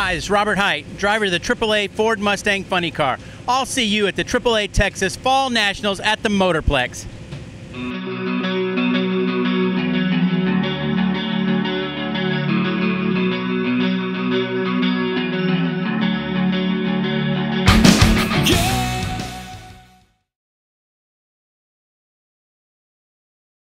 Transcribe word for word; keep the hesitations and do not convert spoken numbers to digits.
Hi, this is Robert Hight, driver of the triple A Ford Mustang Funny Car. I'll see you at the triple A Texas Fall Nationals at the Motorplex.